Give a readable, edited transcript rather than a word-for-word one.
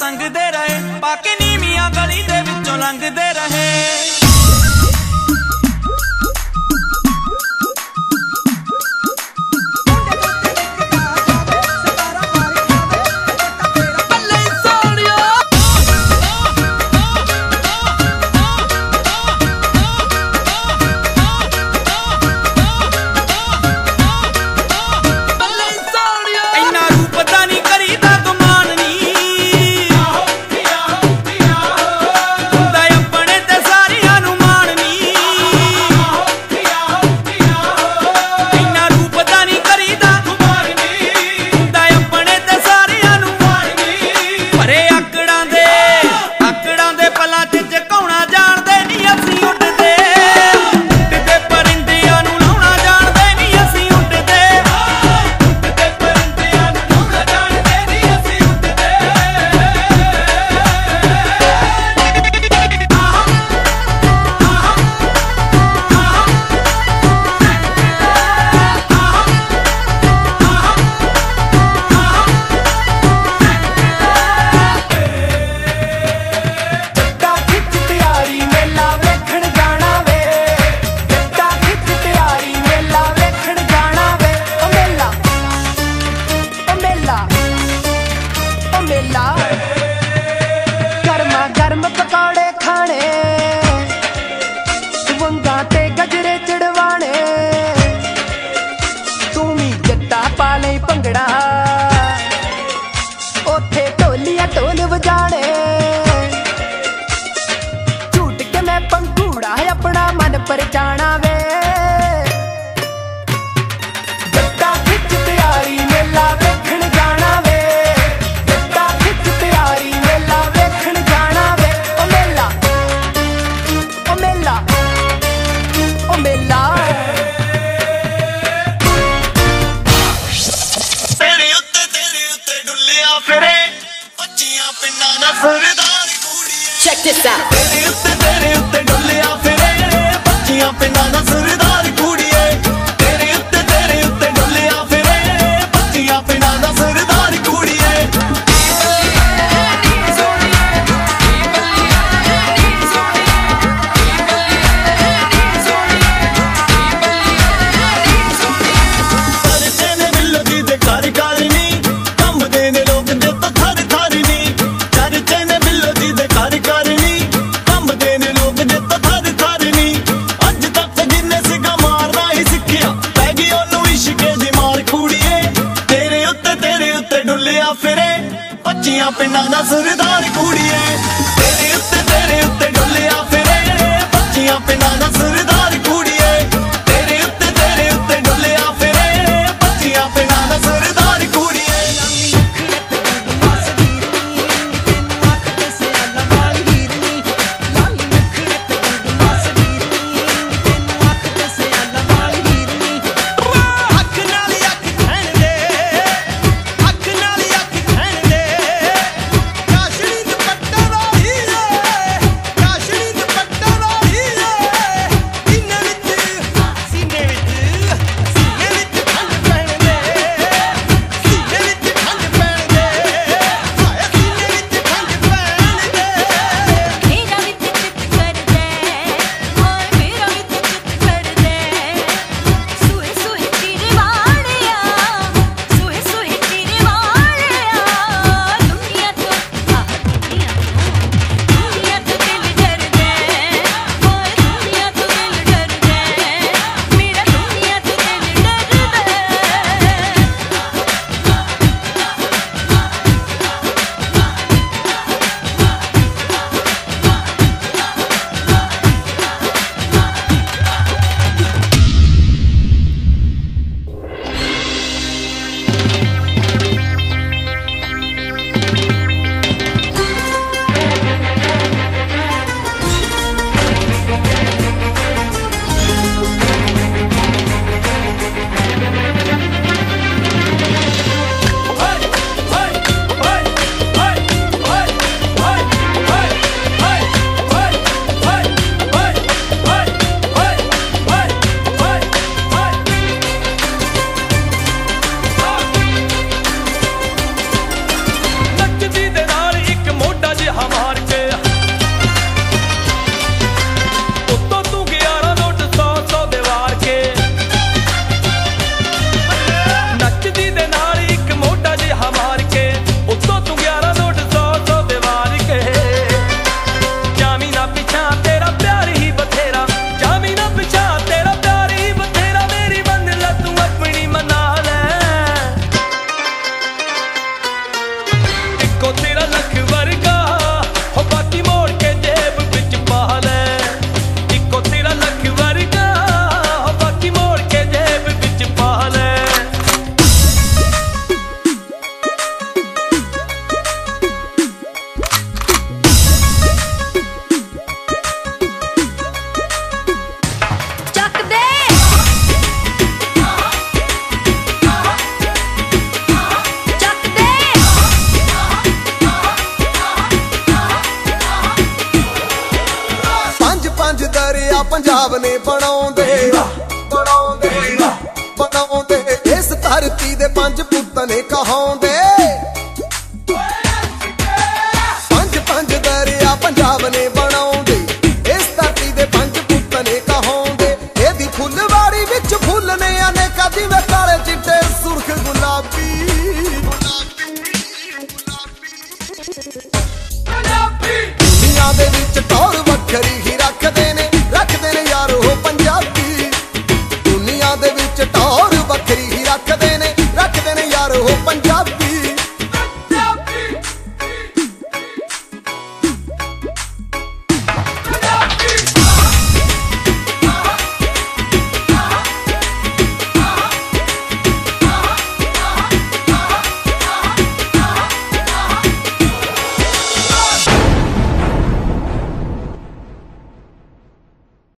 ਸੰਗਦੇ ਰਹੇ, ਪਾਕੇ ਨੀਵੀਆਂ ਗਲੀ ਦੇ ਵਿੱਚੋਂ ਲੰਘਦੇ ਰਹੇ। गरमा गर्म पकौड़े खाने, वंगा ते गजरे चढ़वाने, तू भी जट्टा पा लई भंगड़ा, ओथे ढोलिया ढोल वजाने। झूठ के मैं पंघूड़ा अपना मन परचाना वे, जट्टा खिच तैयारी मेला वेखण जाना वे। Check this out. तेरे उत्ते डुल्लिया फिरे बच्चियां पिंडां दा सरदार कुड़िए। तेरे उत्ते डुल्लिया फिरे बच्चियां पिंडां दा सरदार कुड़िए। चर्चे ने बिल्लो जी दे घर घर नी, कम देने लोग जे तो थर थर नी। चर्चे ने बिल्लो जी दे घर घर नी, कम देने लोग जे तो थर थर नी। अज तक जिन्ने सिगा मारना ही सिखिया, पै गई ओनू इश्के दी मार कुड़िए। तेरे उत्ते डुल्लिया फिरे बच्चियां पिंडां दा सरदार कुड़िए। तेरे उत्ते डुल्लिया फिरे बच्चियां पिंडां दा सरदार कुड़िए। तेरे उत्ते डुल्लिया फिरे बच्चियां पिंडां दा सरदार कुड़िए। पंजाब ने बनाउंदे बनाउंदे बनाउंदे इस धरती दे पंज पुत्त ने कहाउंदे पंज पंज दरिया पंजाब ने बनाउंदे इस धरती दे पंज पुत्त ने कहाउंदे एदी फुलवाड़ी विच फुल ने अनेका जिवें